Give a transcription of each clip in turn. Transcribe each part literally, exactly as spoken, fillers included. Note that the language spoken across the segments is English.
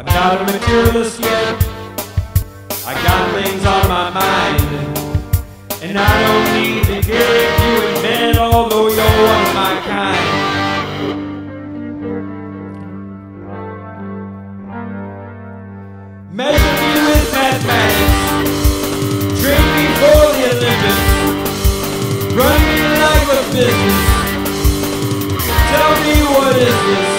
I'm not a materialist yet. I got things on my mind, and I don't need to give you a man, although you're one of my kind. Measure me with mathematics, train me for the Olympics, run me like a business, tell me what is this?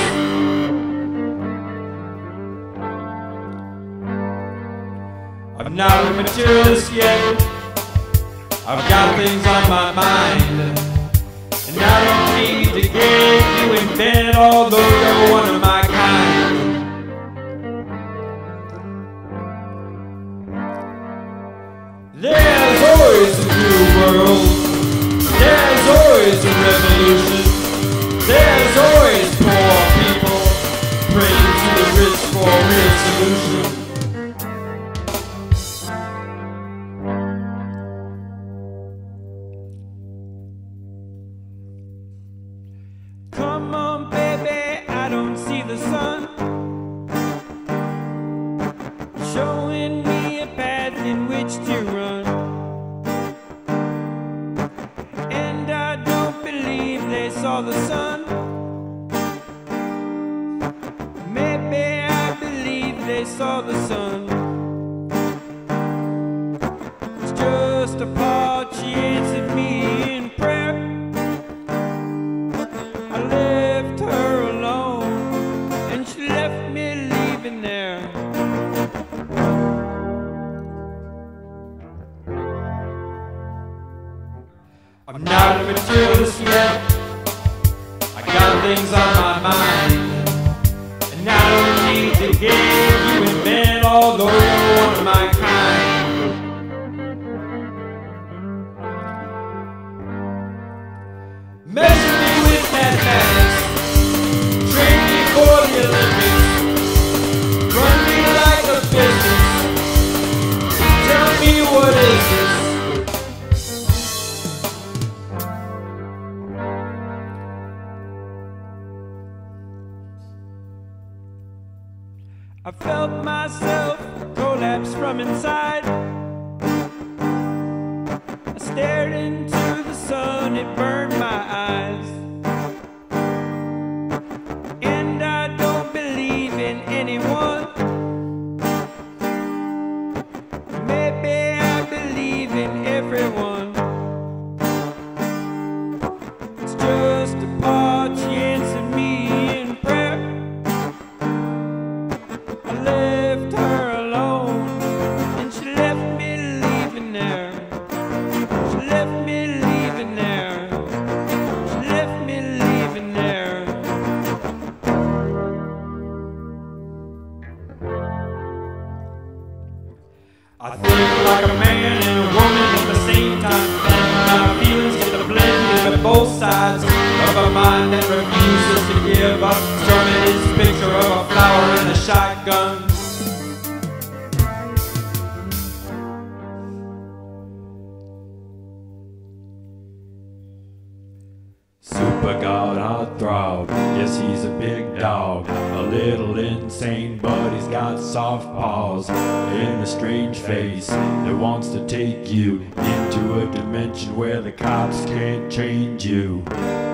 I'm not a materialist yet. I've got things on my mind, and I don't need to get you in bed, although you're one of my kind. There's always a new world, there's always a revolution, there's always poor people praying to the rich for a real solution. Come on, baby, I don't see the sun showing me a path in which to run, and I don't believe they saw the sun. Maybe I believe they saw the sun. It's just a part she answered me in prayer. I left her alone, and she left me leaving there. I'm not a materialist yet. I got things on my mind, and I don't need to give you in bed, although you're one of my kind. Measure me with mathematics, train me for the Olympics, run me like a business, tell me what is this? I felt myself collapse from inside. I stared into the sun, it burned my eyes. And I don't believe in anyone. Maybe I believe in everyone. It's just a part she answered me in prayer. I left her alone, and she left me leaving there. She left me leaving there. She left me leaving there. I think like a man and a woman at the same time, and my feelings get blended with both sides of a mind that refuses to give up. Showing his picture of a flower and a shotgun. Super God heartthrob, yes he's a big dog, a little insane but he's got soft paws and a strange face that wants to take you into a dimension where the cops can't change you.